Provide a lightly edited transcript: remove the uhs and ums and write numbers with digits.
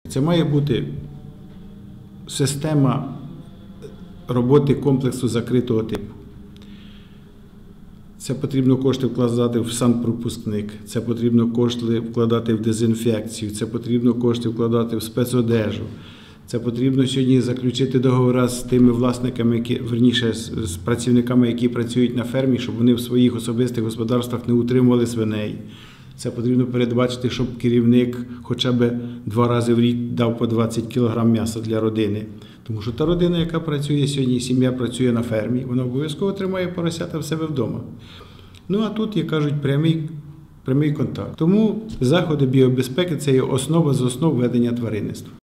Це має бути система роботи комплексу закритого типу. Це потрібно кошти вкладати в санпропускник, це потрібно кошти вкладати в дезінфекцію, це потрібно кошти вкладати в спецодежу. Це потрібно сьогодні заключити договори з тими власниками, з працівниками, які працюють на фермі, щоб вони в своїх особистих господарствах не утримували свиней. Це потрібно передбачити, щоб керівник хоча б 2 рази в рік дав по 20 кг м'яса для родини. Тому що та родина, яка працює сьогодні, сім'я працює на фермі, вона обов'язково тримає поросята в себе вдома. Ну а тут, як кажуть, прямий контакт. Тому заходи біобезпеки – це є основа з основ ведення тваринництва.